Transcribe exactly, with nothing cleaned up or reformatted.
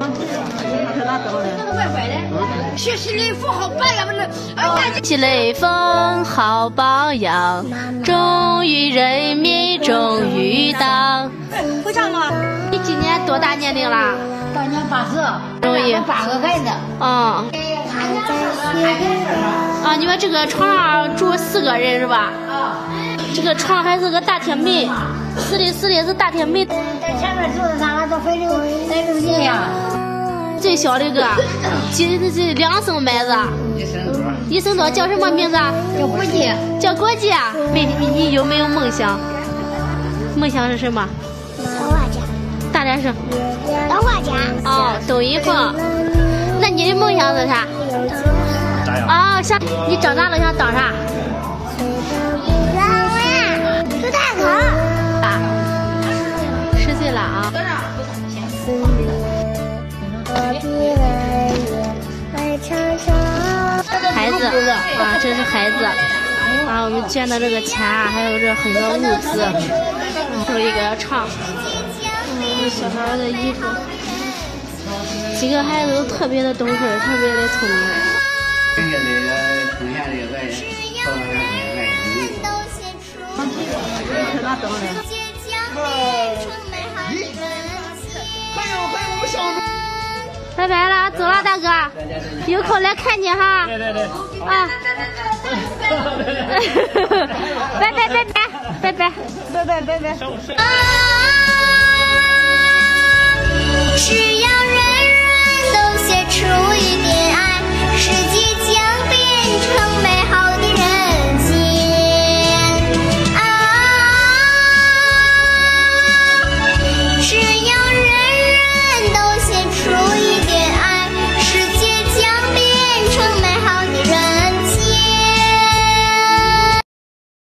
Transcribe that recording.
学习雷锋好榜样，不是？ 学习雷锋好榜样，忠于人民，忠于党。 会唱吗？ 你今年多大年龄了？ 当年八十， 容易八个孩子。 嗯。啊，你们这个床上住四个人是吧？啊。这个床还是个大铁门，是的，是的，是大铁门。 在前面桌子上都飞流在流进呀。 最小的个，今这两声麦子，一声多，一声多，叫什么名字？ 叫国际， 叫国际啊。没你你有没有梦想？梦想是什么？ 当画家。 大点声。 当画家。 哦，抖音放。那你的梦想是啥？啊，想你长大了想当啥？ 当呀，做大狗。 啊，十岁了啊。孩子啊，这是孩子啊，我们捐的这个钱啊，还有这很多物资，还有一个唱，嗯，小孩的衣服，几个孩子都特别的懂事，特别的聪明。 人家这个出现这个爱，好像是爱心。 那等等。拜拜了，走了，大哥，有空来看你哈。 对对对。 啊。拜拜拜拜拜拜拜拜拜拜。 是。